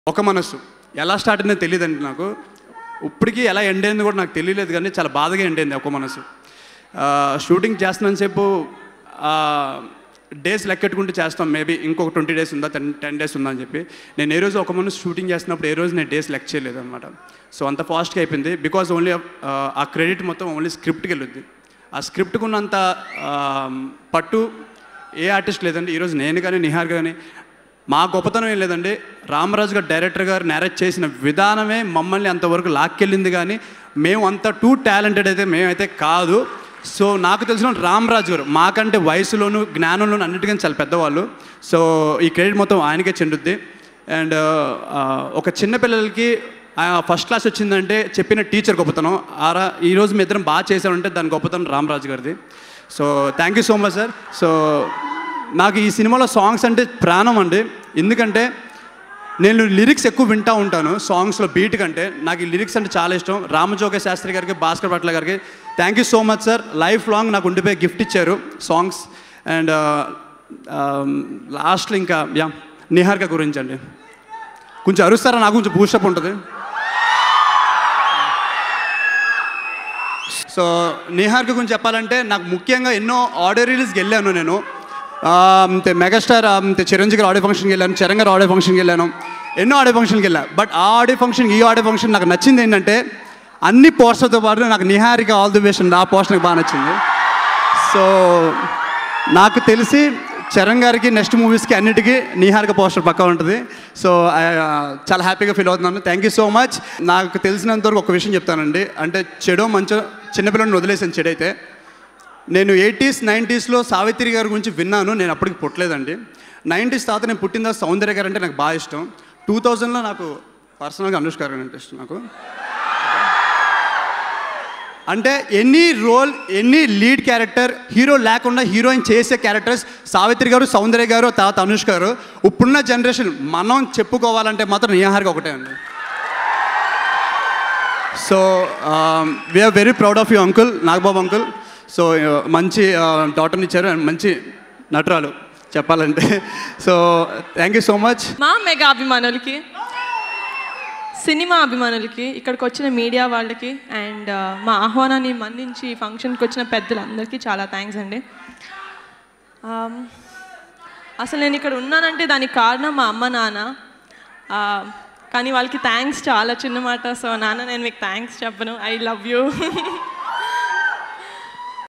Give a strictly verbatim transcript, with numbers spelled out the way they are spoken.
ఒక మనసు ఎలా స్టార్ట్ అయిందో తెలియదండి నాకు. ఇప్పటికీ ఎలా ఎండ్ అయింది కూడా నాకు తెలియలేదు, కానీ చాలా బాధగా ఎండ్ అయింది ఒక మనసు. షూటింగ్ చేస్తున్నంతసేపు డేస్ లెక్కెట్టుకుంటూ చేస్తాం, మేబీ ఇంకొక ట్వంటీ డేస్ ఉందా టెన్ టెన్ డేస్ ఉందా అని చెప్పి. నేను ఏ రోజు ఒక మనసు షూటింగ్ చేస్తున్నప్పుడు ఏ రోజు నేను డేస్ లెక్క చేయలేదు అనమాట. సో అంత ఫాస్ట్గా అయిపోయింది, బికాజ్ ఓన్లీ ఆ క్రెడిట్ మొత్తం ఓన్లీ స్క్రిప్ట్కి వెళ్ళొద్ది. ఆ స్క్రిప్ట్కి ఉన్నంత పట్టు ఏ ఆర్టిస్ట్ లేదండి. ఈరోజు నేను కానీ నిహార్ కానీ మా గొప్పతనం ఏం లేదండి, రామరాజు గారు డైరెక్టర్ గారు నేరేట్ చేసిన విధానమే మమ్మల్ని అంతవరకు లాక్కెళ్ళింది, కానీ మేము అంత టూ టాలెంటెడ్ అయితే మేమైతే కాదు. సో నాకు తెలిసిన రామరాజు గారు మాకంటే వయసులోను జ్ఞానంలోను అన్నిటికీ చాలా పెద్దవాళ్ళు. సో ఈ క్రెడిట్ మొత్తం ఆయనకే చెందుద్ది. అండ్ ఒక చిన్నపిల్లలకి ఫస్ట్ క్లాస్ వచ్చిందంటే చెప్పిన టీచర్ గొప్పతనం. ఆరా ఈరోజు మీ ఇద్దరం బాగా చేశామంటే దాని గొప్పతనం రామరాజు గారిది. So thank you so much sir. So నాకు ఈ సినిమాలో సాంగ్స్ అంటే ప్రాణం అండి, ఎందుకంటే నేను లిరిక్స్ ఎక్కువ వింటూ ఉంటాను సాంగ్స్లో బీట్ కంటే. నాకు ఈ లిరిక్స్ అంటే చాలా ఇష్టం. రామజోగ శాస్త్రి గారికి, భాస్కర్ పట్ల గారికి thank you so much sir. Life long నాకు ఉండిపోయి గిఫ్ట్ ఇచ్చారు సాంగ్స్. అండ్ లాస్ట్లో ఇంకా యా నిహారిక గురించి అండి, కొంచెం అరుస్తారా, నాకు కొంచెం బూస్టప్ ఉంటుంది. సో నిహారిక గురించి చెప్పాలంటే నాకు ముఖ్యంగా ఎన్నో ఆడియో రిలీజ్కి వెళ్ళాను నేను. అంతే మెగాస్టార్ అంతే చిరంజీవి గారు ఆడియో ఫంక్షన్కి వెళ్ళాను, చరణ్ గారు ఆడియో ఫంక్షన్కి వెళ్ళాను, ఎన్నో ఆడియో ఫంక్షన్కి వెళ్ళాను. బట్ ఆ ఆడియో ఫంక్షన్ ఈ ఆడియో ఫంక్షన్ నాకు నచ్చింది ఏంటంటే అన్ని పోస్టర్తో పాటు నాకు నిహారిక ఆల్ ది బెస్ట్ ఆ పోస్టర్ నాకు బాగా నచ్చింది. సో నాకు తెలిసి చరణ్ గారికి నెక్స్ట్ మూవీస్కి అన్నిటికీ నిహారిక పోస్టర్ పక్కా ఉంటుంది. సో చాలా హ్యాపీగా ఫీల్ అవుతున్నాను. Thank you so much. నాకు తెలిసినంతవరకు ఒక విషయం చెప్తానండి, అంటే చెడో మంచో చిన్నపిల్లల్ని వదిలేసాను. చెడైతే నేను ఎయిటీస్ నైంటీస్లో సావిత్రి గారి గురించి విన్నాను, నేను అప్పటికి పుట్టలేదండి. నైంటీస్ తర్వాత నేను పుట్టిన తర్వాత సౌందర్య గారు అంటే నాకు బాగా ఇష్టం. టూ థౌజండ్లో నాకు పర్సనల్గా అనుష్క గారు అంటే ఇష్టం నాకు. అంటే any role any lead character hero లేకుండా హీరోయిన్ చేసే క్యారెక్టర్స్ సావిత్రి గారు, సౌందర్య గారు, తర్వాత అనుష్క గారు. ఇప్పుడున్న జనరేషన్ మనం చెప్పుకోవాలంటే మాత్రం నిహారిక ఒకటే అండి. So we are very proud of you uncle, Nagababu uncle. So మంచి డాటర్ని ఇచ్చారు అండ్ మంచి నటురాలు చెప్పాలంటే. So thank you so much. మా మెగా అభిమానులకి, సినిమా అభిమానులకి, ఇక్కడికి వచ్చిన మీడియా వాళ్ళకి అండ్ మా ఆహ్వానాన్ని మన్నించి ఫంక్షన్కి వచ్చిన పెద్దలందరికీ చాలా థ్యాంక్స్ అండి. అసలు నేను ఇక్కడ ఉన్నానంటే దానికి కారణం మా అమ్మ నాన్న, కానీ వాళ్ళకి థ్యాంక్స్ చాలా చిన్న మాట. సో నాన్న నేను మీకు థ్యాంక్స్ చెప్పను, ఐ లవ్ యూ.